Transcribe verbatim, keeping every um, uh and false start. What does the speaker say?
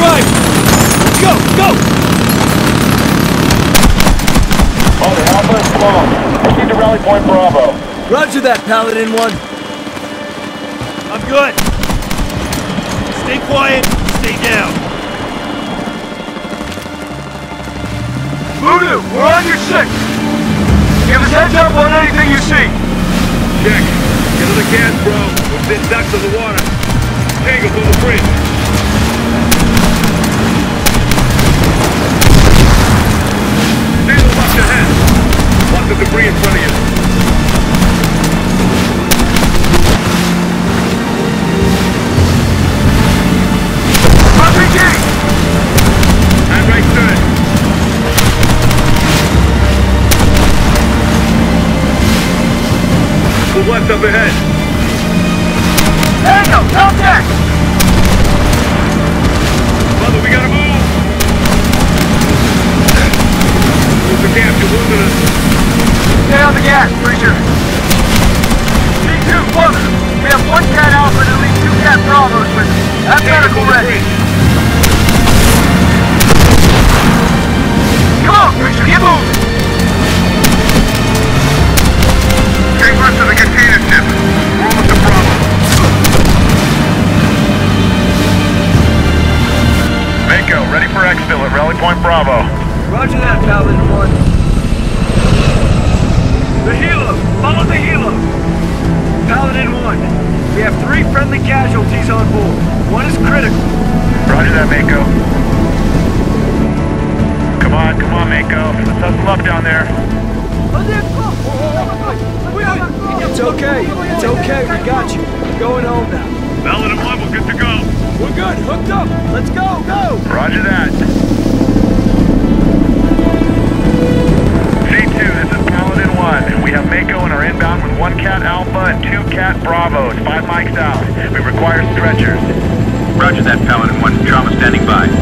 drive! Let's go, go! Mother, Alpha is blown. Proceed to rally point Bravo. Roger that, Paladin one. I'm good. Stay quiet, stay down. Voodoo, we're on your six. Give us heads up on anything you see. Check. Get to the gas, bro. Within ducks of the water. Tango on the bridge. Stay to the left ahead. Lots of debris in front of you. R P G! Hand right turn. To the left up ahead. Tango, out deck! Brother, we gotta move! Move the camp, you're losing us. Stay on the gas, Preacher. C two, Mother. We have one Cat Alpha and at least two Cat Bravos with us. Have medical ready. Come on, Preacher, get moving! Take west of the container ship. We're almost to Bravo. Mako, ready for exfil at rally point Bravo. Roger that, Paladin one. The helo! Follow the helo! Paladin one. We have three friendly casualties on board. One is critical. Roger that, Mako. Come on, come on, Mako. Let's hustle up down there. It's okay. It's okay. We got you. We're going home now. Paladin one, we're good to go. We're good. Hooked up. Let's go. Go. Roger that. C two, this is Paladin one. We have Mako and are inbound with one Cat Alpha and two Cat Bravos, five mics out. We require stretchers. Roger that, Paladin one. Trauma standing by.